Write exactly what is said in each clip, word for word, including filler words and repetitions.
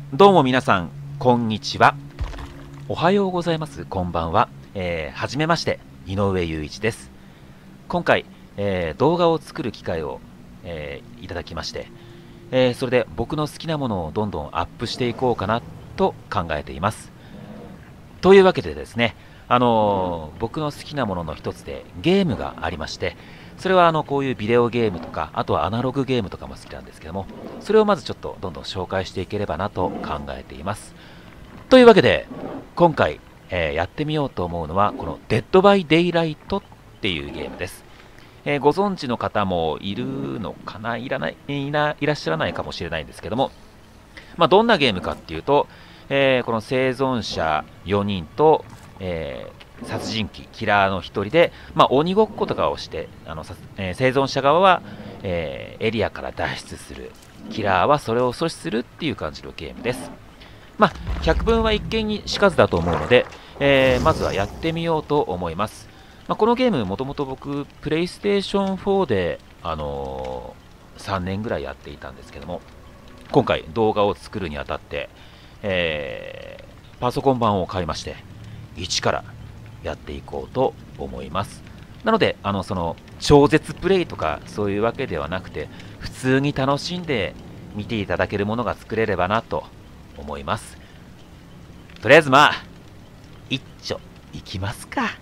どうも皆さん、こんにちは。おはようございます。こんばんは。えー、はじめまして、井上雄一です。今回、えー、動画を作る機会を、えー、いただきまして、えー、それで僕の好きなものをどんどんアップしていこうかなと考えています。というわけでですね、あのー、僕の好きなものの一つでゲームがありまして、それはあのこういうビデオゲームとか、あとはアナログゲームとかも好きなんですけども、それをまずちょっとどんどん紹介していければなと考えています。というわけで、今回、えー、やってみようと思うのは、このデッドバイデイライトっていうゲームです。えー、ご存知の方もいるのかな、いらない、いな、いらっしゃらないかもしれないんですけども、まあ、どんなゲームかっていうと、えー、この生存者よにんと、えー殺人鬼、キラーのひとりで、まあ、鬼ごっことかをして、あの、えー、生存者側は、えー、エリアから脱出する。キラーはそれを阻止するっていう感じのゲームです。まあ、百聞は一見にしかずだと思うので、えー、まずはやってみようと思います。まあ、このゲーム、もともと僕、プレイステーションフォーで、あのー、さんねんぐらいやっていたんですけども、今回動画を作るにあたって、えー、パソコン版を買いまして、一からやっていこうと思います。なので、あの、その、超絶プレイとかそういうわけではなくて、普通に楽しんで見ていただけるものが作れればなと思います。とりあえずまあ、一丁いきますか。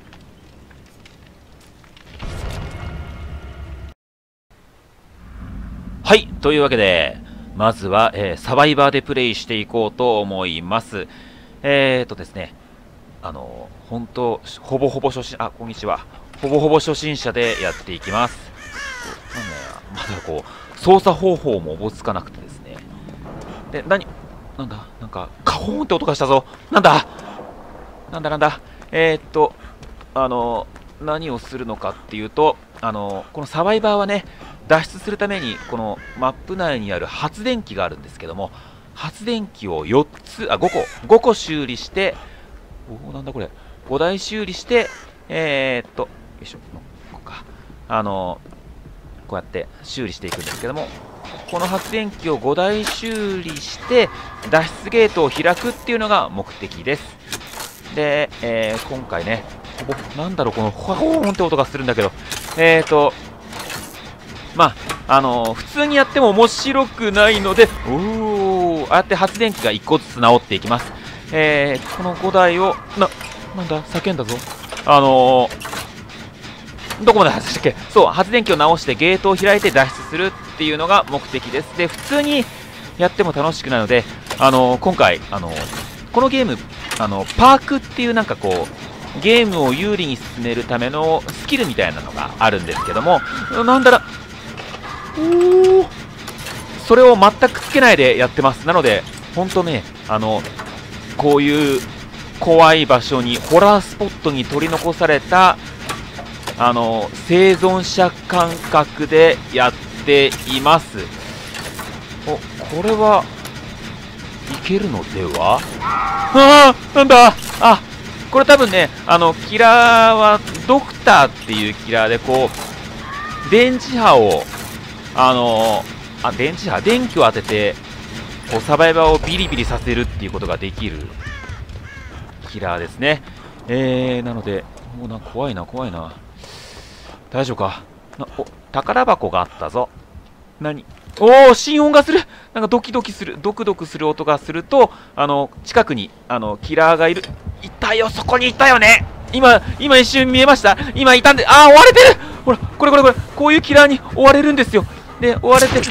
はい、というわけで、まずは、えー、サバイバーでプレイしていこうと思います。えーとですね、あの、本当、ほぼほぼ初心、あ、こんにちは。ほぼほぼ初心者でやっていきます。なんだよ、まだこう、操作方法もおぼつかなくてですね。で、何、なんだ、なんか、カホーンって音がしたぞ。なんだなんだなんだ。えー、っと、あの、何をするのかっていうと、あの、このサバイバーはね、脱出するために、このマップ内にある発電機があるんですけども、発電機をよっつ、あ、ごこ、ごこ修理して、おお、なんだこれ。ごだい修理して、えー、っと、よいしょ、こうか。あの、こうやって修理していくんですけども、この発電機をごだい修理して、脱出ゲートを開くっていうのが目的です。で、えー、今回ね、お、なんだろう、このホーンって音がするんだけど、えーっと、まあ、あのー、普通にやっても面白くないので、おー、ああやって発電機がいっこずつ直っていきます。えー、このごだいを、な、なんだ、叫んだぞ。あのー、どこまで話したっけ。そう、発電機を直してゲートを開いて脱出するっていうのが目的です。で、普通にやっても楽しくないので、あのー、今回、あのー、このゲーム、あの、パークっていうなんかこう、ゲームを有利に進めるためのスキルみたいなのがあるんですけども、なんだら、おー、それを全くつけないでやってます。なので、ほんとね、あの、こういう怖い場所に、ホラースポットに取り残された、あの、生存者感覚でやっています。お、これは、いけるのでは。ああ、なんだ、あ、これ多分ね、あの、キラーは、ドクターっていうキラーで、こう、電磁波を、あの、あ、電磁波、電気を当てて、こうサバイバーをビリビリさせるっていうことができるキラーですね。えー、なので、もうなんか怖いな、怖いな。大丈夫かな。お、宝箱があったぞ。何。おー、心音がする。なんかドキドキする、ドクドクする音がすると、あの、近くに、あの、キラーがいる。いたよ、そこにいたよね。今、今一瞬見えました。今いたんで、あー、追われてる。ほら、これこれこれ、こういうキラーに追われるんですよ。で、追われて、いった。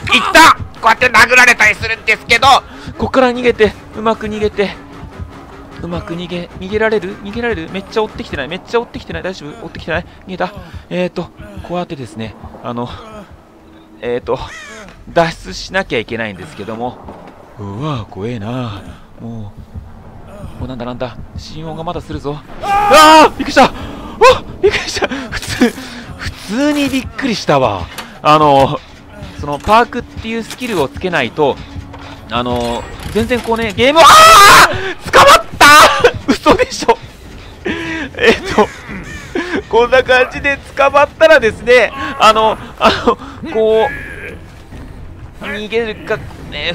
こうやって殴られたりするんですけど、ここから逃げて、うまく逃げて、うまく逃げ、逃げられる逃げられる。めっちゃ追ってきてない。めっちゃ追ってきてない。大丈夫追ってきてない。逃げた。えーと、こうやってですね、あの、えーと、脱出しなきゃいけないんですけども、うわー、怖えな。もう、もうなんだなんだ、心音がまだするぞ。ああ、びっくりした。お、びっくりした。普通、普通にびっくりしたわ。あの、そのパークっていうスキルをつけないと、あのー、全然こうね、ゲーム、ああ捕まった嘘でしょえっと、こんな感じで捕まったらですね、あの、あの、こう、逃げるか、ね、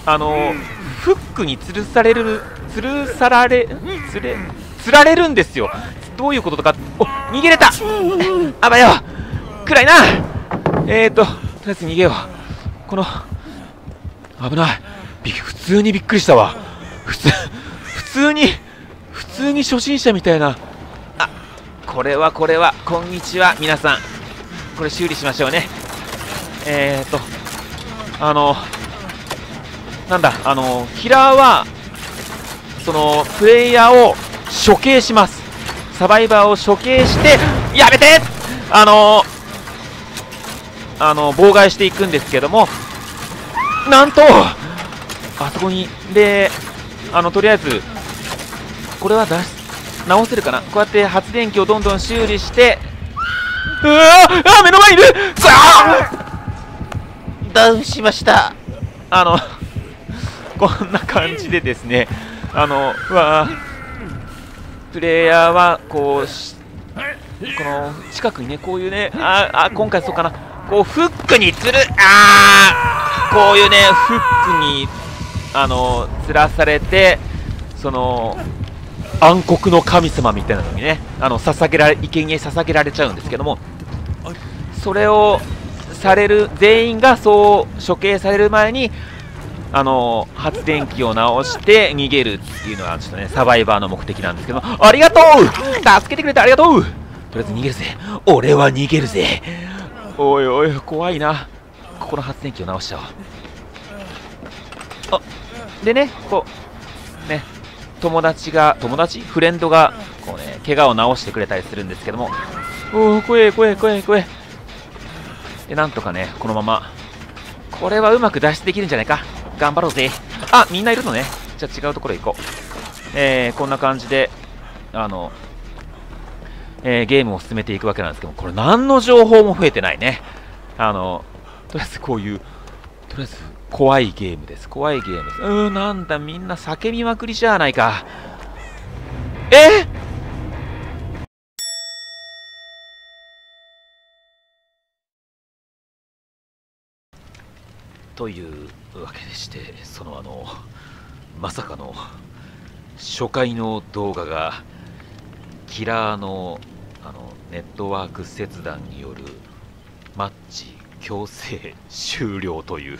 あのフックに吊るされる吊るさられつれ釣られるんですよ。どういうこととか。お、逃げれた。あばよ暗いな。えーととりあえず逃げよう。この危ない。び普通にびっくりしたわ。普通普通に普通に初心者みたいな。あ、これはこれはこんにちは皆さん。これ修理しましょうね。えーとあのなんだあのキラーはそのプレイヤーを処刑します。サバイバーを処刑してやめてあのあの妨害していくんですけども、なんとあそこにであのとりあえずこれは出し直せるかな。こうやって発電機をどんどん修理して、うわあ目の前にいる。ダウンしました。あのこんな感じでですね、あのうわプレイヤーはこうしこの近くにねこういうねああ今回そうかな、こうフックにつるあこういうねフックにあの吊らされて、その暗黒の神様みたいなのにねあの捧げられ生贄捧げられちゃうんですけども、それをされる全員がそう処刑される前にあの発電機を直して逃げるっていうのはちょっとねサバイバーの目的なんですけども、ありがとう助けてくれてありがとう。とりあえず逃げるぜ。俺は逃げるぜ。おいおい怖いな。ここの発電機を直しちゃおう。あでねこうね友達が友達フレンドがこうね怪我を治してくれたりするんですけども、おお怖え怖え怖え怖えでなんとかねこのままこれはうまく脱出できるんじゃないか。頑張ろうぜ。あみんないるのね。じゃあ違うところ行こう。えー、こんな感じであの、えー、ゲームを進めていくわけなんですけども、これ何の情報も増えてないね。あのとりあえずこういうとりあえず怖いゲームです。怖いゲームです。うーんなんだみんな叫びまくりじゃないか。えーというわけでして、そのあのまさかの初回の動画がキラーのあのネットワーク切断によるマッチ強制終了という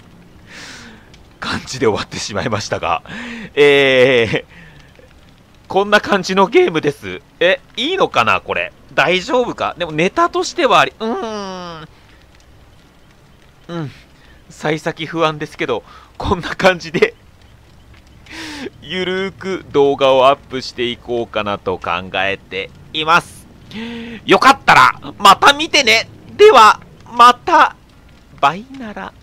感じで終わってしまいましたが、えー、こんな感じのゲームです。え、いいのかなこれ。大丈夫か。でもネタとしてはあり、うーん。うん。幸先不安ですけど、こんな感じでゆるーく動画をアップしていこうかなと考えています。よかったらまた見てね。ではまたバイなら。